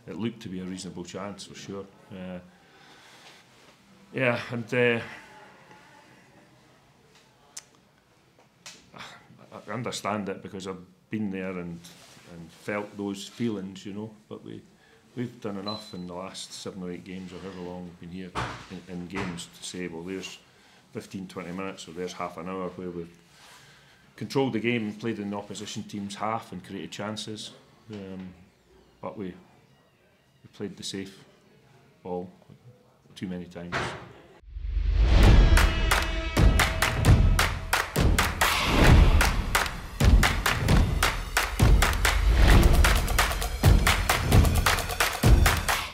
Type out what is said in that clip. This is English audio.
it looked to be a reasonable chance for sure. Yeah, and I understand it because I've been there and felt those feelings, you know. But we've done enough in the last 7 or 8 games, or however long we've been here in games, to say, well, there's 15-20 minutes, or there's half an hour where we've controlled the game and played in the opposition team's half and created chances. But we played the safe ball too many times.